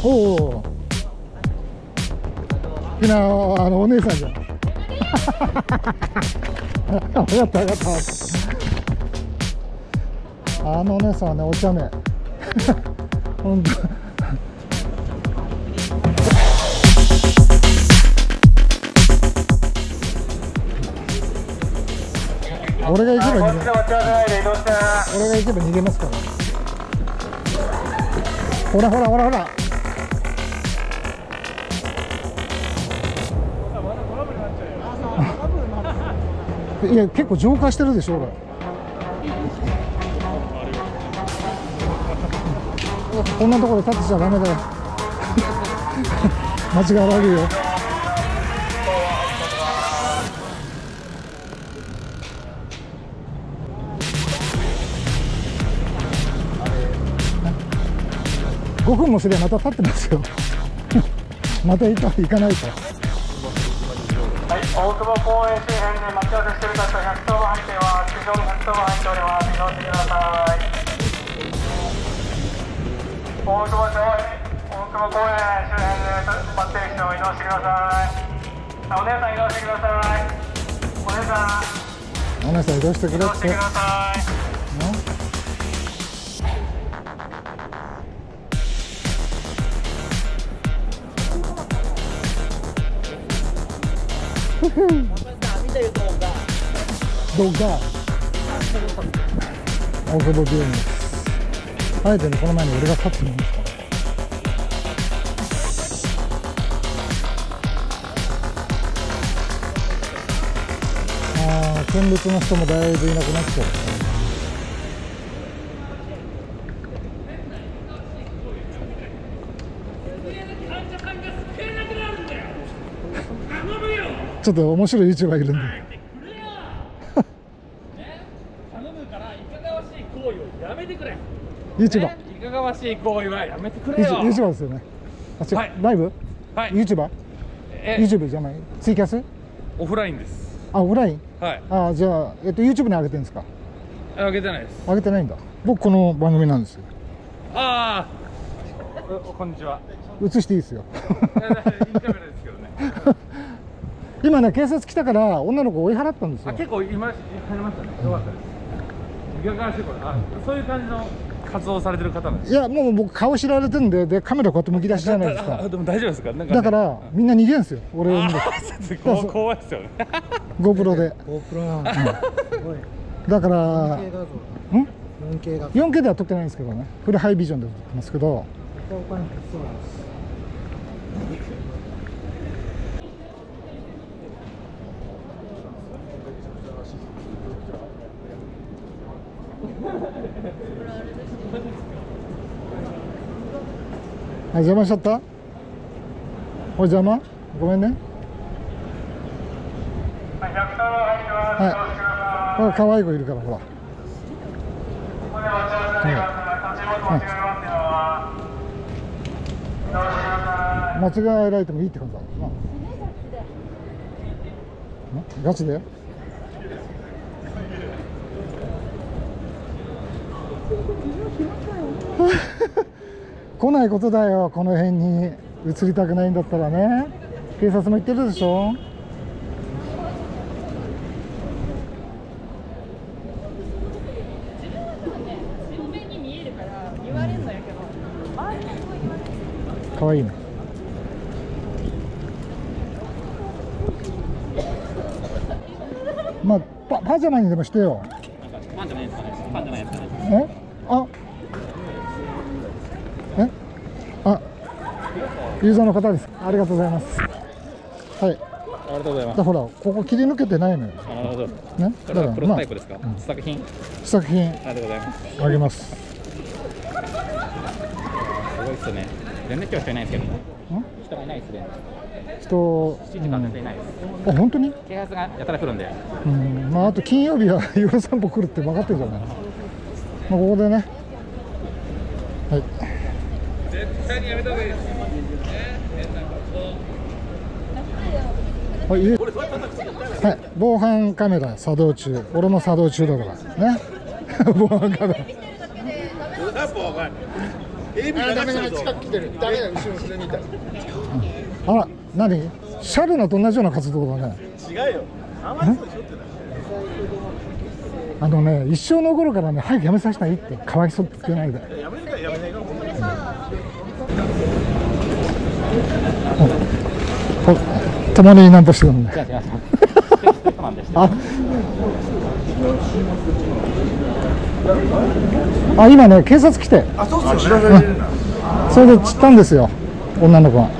おお、みんなお姉さんじゃん。分かった分かった。お姉さんはね、お茶目。本当。俺が行けば逃げますから。ほらほらほらほら。いや、結構浄化してるでしょ、俺。こんなところで立ってちゃダメだよ。間違われるよ。5分もすればまた立ってますよ。また行かないと。 はい、大久保公園周辺で待ち合わせしている方、110番入っては地上に110番入っております。移動してください。大久保公園周辺で待っている人移動してください。お姉さん移動してください。お姉さん移動してくれって。 移動してください。 動画大久保病院です。あえてね、この前に俺が立ってみますから。見物の人もだいぶいなくなってきてる。ちょっと面白い YouTuber がいるんで。YouTuber。 いかがわしい行為はやめてくれよ。 YouTuber ですよね。あ、違う、ライブ？ はい。 YouTuber？YouTube じゃない？ツイキャス？ オフラインです。 あ、オフライン？ はい。 あ、じゃあYouTube に上げてるんですか？ 上げてないです。 上げてないんだ。僕この番組なんですよ。 ああ。こんにちは。 映していいですよ。 いいカメラですけどね。 今ね、警察来たから女の子追い払ったんですよ。 あ、結構入りましたね。よかったです。いかがわしいこれ。あ、そういう感じの活動されてる方なんです。 いや、もう僕顔知られてるんで、カメラこうやってむき出しじゃないですか。 でも大丈夫ですか？なんかだからみんな逃げるんですよ。俺を見て。 怖いですよね。 GoPro で。だから 4K では撮ってないんですけどね。フルハイビジョンで撮ってますけど。はい、邪魔しちゃった？お邪魔？ごめんね。はい。ほら、可愛い子いるから、ほら。間違えられてもいいってことだもんな。ガチで？来ないことだよ、この辺に移りたくないんだったらね。警察も言ってるでしょ。かわいいね。まあパジャマにでもしてよ。 パンじゃないですかね。パンじゃないですかね。 ユーザーの方です。ありがとうございます。はい。 ありがとうございます。 ほら、ここ切り抜けてないのよ。 なるほど。 ね。だからプロトタイプですか？試作品。 試作品。 ありがとうございます。 あげます。 すごいっすね。全然今日人いないですけど。人がいないですね。 7 時間全然いないです。 あ、本当に？ 警察がやたら来るんで。 まああと金曜日は夜散歩来るって分かってるじゃない。まあここでね。はい。 絶対にやめた方がいいです。 はい、防犯カメラ作動中。俺も作動中だからね。防犯カメラ。 ダメだ、近く来てる。ダメだ、後ろ後ろにいた。あら、何？シャルナと同じような活動だね。 違うよ。あまりそうでしょって一生の頃からね、早くやめさせたいって、かわいそうって言ってないで。 やめるかやめないかも。 共になんとしてるんで。今ね、警察来て。それで散ったんですよ、女の子が。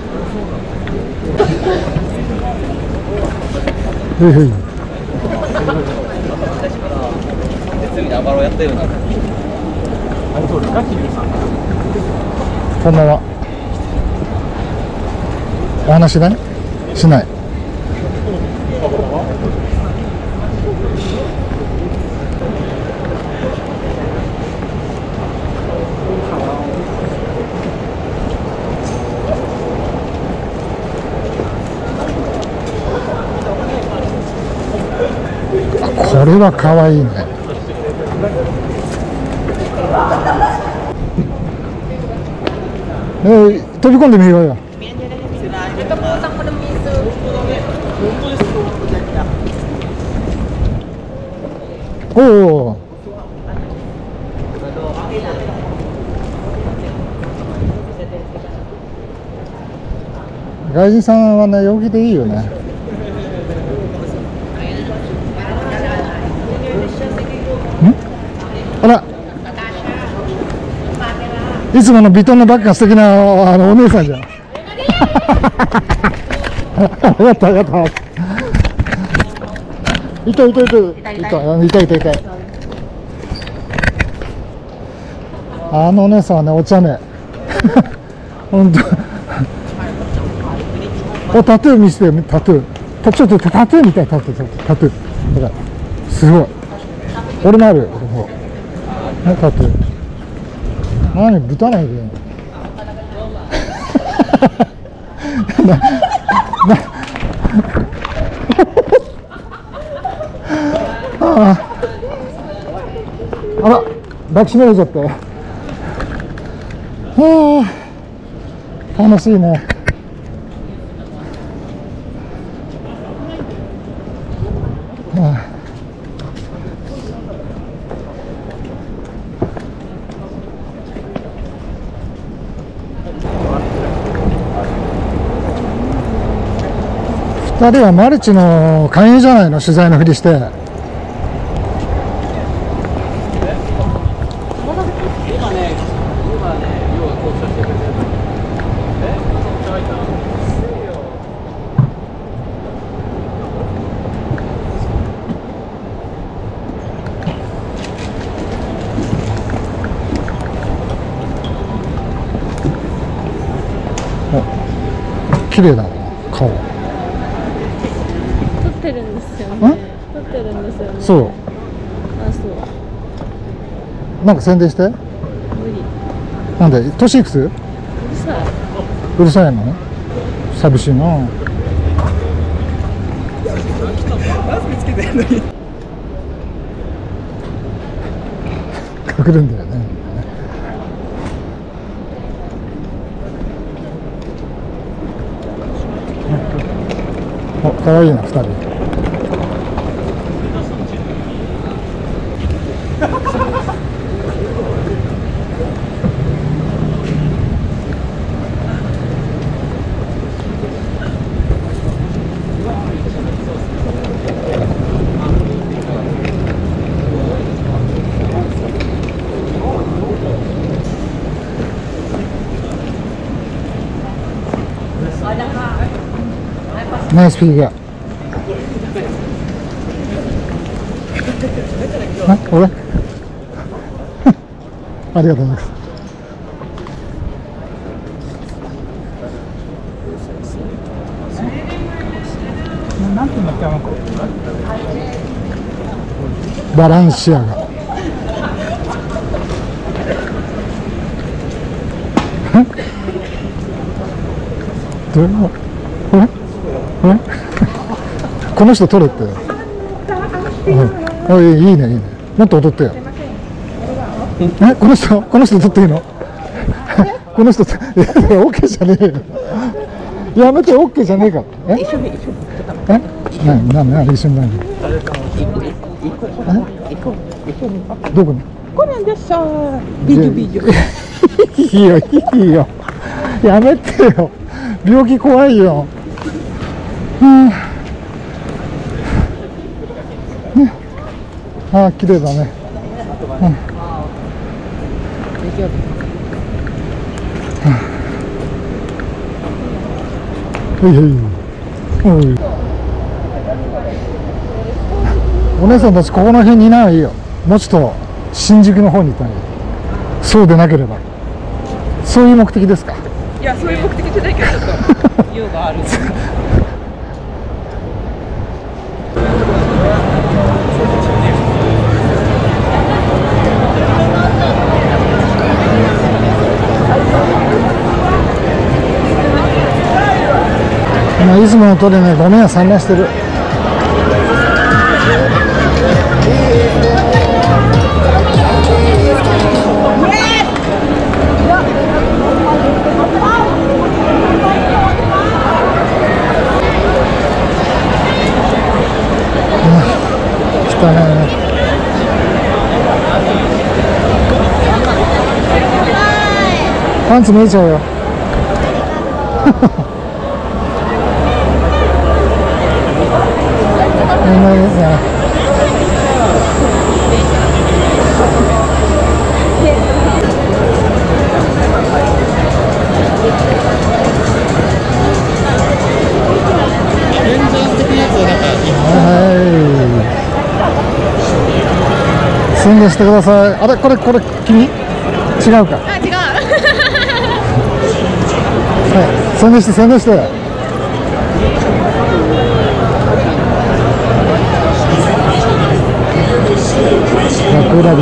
こんばんは。お話ね、しない。これは可愛いね。飛び込んでみようよ。おお。外人さんはね、陽気でいいよね。あら、いつものヴィトンのバッグが素敵なお姉さんじゃん。やったやった。いた。あのお姉さんはね、お茶目。本当。お、タトゥー見せてよ、タトゥー。ちょっとタトゥーみたい、タトゥー。だからすごい。俺もあるよ、ここ。ね、タトゥー。何、ぶたないで。あら、抱きしめられちゃった。楽しいね。2人はマルチの勧誘じゃないの、取材のふりして。綺麗だな、顔。 撮ってるんですよね。撮ってるんですよね。 そう。 あ、そう。 なんか宣伝して。 無理。 なんで、年いくつ？ うるさい。 うるさいの？寂しいな。 マスクつけてるのに。 隠れんだよね。お、かわいいな、2人。ナイスフィギュア。俺ありがとうございます。なんていうんだっけ、あの子。バランシアガ。どういうの？この人撮れって。いいね。もっと踊ってよ。この人撮っていいの？ この人オッケーじゃねえよ。やめて、オッケーじゃねえから。一緒に何一緒に何どこにこれでさ、ビジュビジュ。 いいよいいよ、やめてよ、病気怖いよ。ああ、綺麗だね。おい、お姉さんたちここの辺にいないよ。もうちょっと新宿の方にいたんよ。そうでなければ、そういう目的ですか？ いや、そういう目的じゃないけど、ちょっと用がある。 今いつもの通りね、ゴミは散乱してる。汚いね。パンツ見えちゃうよ。いないですね。宣伝してください。あれ、これ君？違うか。 あ、違う。 はい、宣伝して。楽ラビ。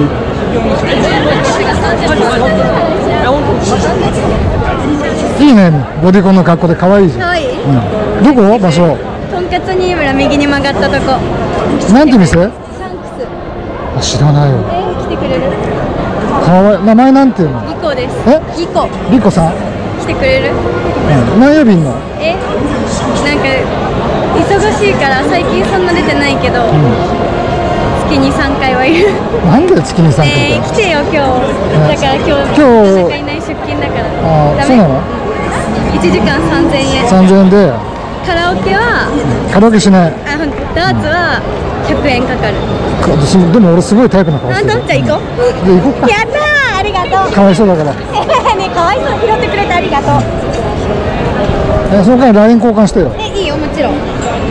いいね、ボディコンの格好で可愛いじゃん。 可愛い。 どこ？場所？ とんかつ新村右に曲がったとこ。 なんて店？ サンクス。 あ、知らないよ。 来てくれる？ かわいい。名前なんていうの？ リコです。 え？ リコ。 リコさん？ 来てくれる？ 何曜日いんの？ なんか忙しいから最近そんな出てないけど、月に3回はいる。 なんで月に3回って？ 来てよ今日。だから今日なかなかいない出勤だから。 あ、そうなの ？1時間3000円。 3000円で。 カラオケは？ カラオケしない。 ダーツは100円かかる。 私でも俺すごいタイプな顔してる。 じゃあ行こう。 で行こうか。 やったー、ありがとう。 かわいそうだから。 ね、かわいそう拾ってくれてありがとう。 その間に LINE 交換してよ。 いいよ、もちろん。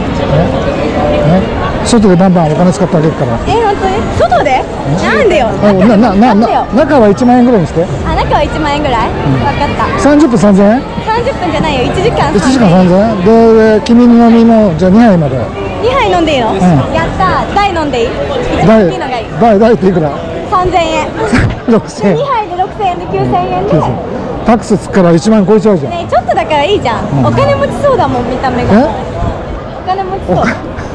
外でバンバンお金使ってあげるから。 本当に？外で？なんでよ。 中は1万円ぐらいにして。 あ、中は1万円ぐらい？分かった。 30分3000円 ？30分じゃないよ、1時間3000円。 1時間3000円で、君の飲みもじゃあ2杯まで。 2杯飲んでいいの？やったー。大飲んでいい？ 大いいのがいい。 大っていくら ？3000円。 6000円。 2杯で6000円で9000円で。 タックスつくから1万超えちゃうじゃん。 ね、ちょっとだからいいじゃん。お金持ちそうだもん、見た目が。お金持ちそう。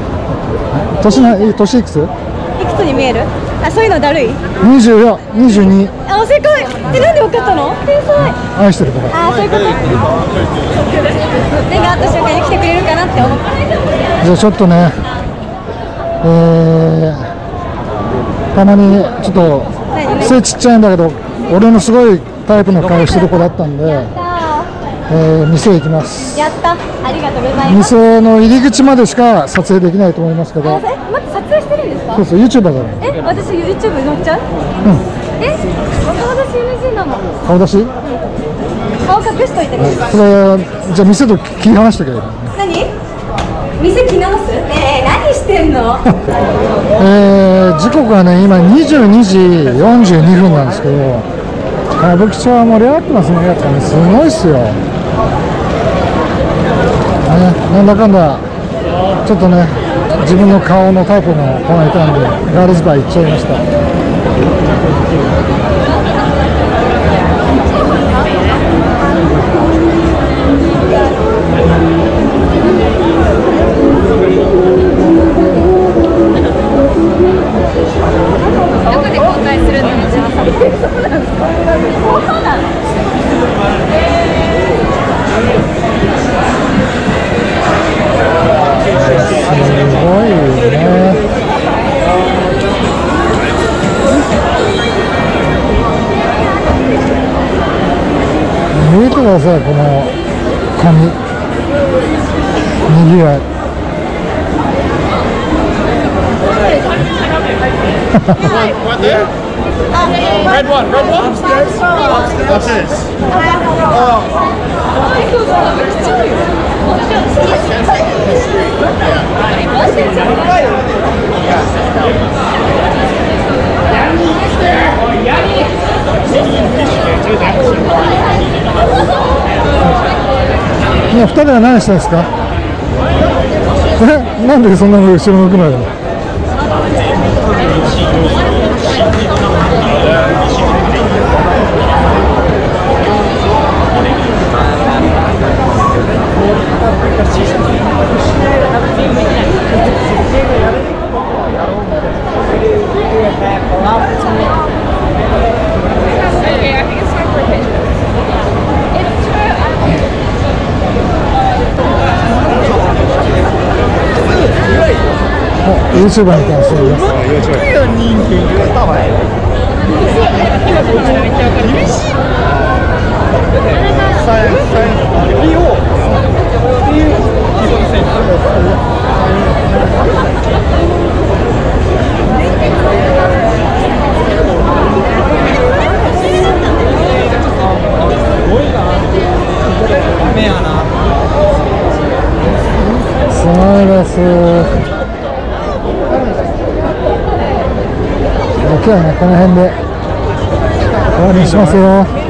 年いくつ？ いくつに見える？あ、そういうのだるい ？24、22。 あ、正解。なんで分かったの？天才。 愛してるから。 あ、そういうこと。目があった瞬間に来てくれるかなって思った。 じゃあちょっとね、たまにちょっと背ちっちゃいんだけど、俺のすごいタイプの顔してる子だったんで、店行きます。 やった。ありがとうございます。 店の入り口までしか撮影できないと思いますけど。 待って、撮影してるんですか？ そうそう、YouTuber だから。 私 YouTube 載っちゃう？顔出し NG なの。 顔出し？ 顔隠しといてね。 それじゃあ店と切り離してくれる。 何？店着直す？何してんの？ 時刻はね、今22時42分なんですけど、歌舞伎町は盛り上がってますね。やっぱね、すごいっすよ。なんだかんだちょっとね、自分の顔のタイプの子がいたんでガールズバー行っちゃいました。 どこで公開するの？じゃあ。そうなの？ 見てください、この紙。にぎわい。 Red one, red one. Upstairs. 今2人は何してるんですか？なんでそんなの後ろ向くのよ。YouTuber みたいな人います。すごいです。今日はね、この辺で終わりにしますよ。